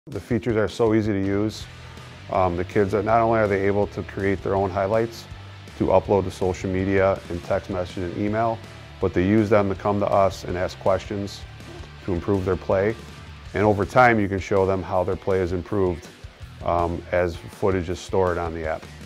The features are so easy to use. The kids, not only are they able to create their own highlights, to upload to social media and text message and email, but they use them to come to us and ask questions to improve their play. And over time, you can show them how their play is improved as footage is stored on the app.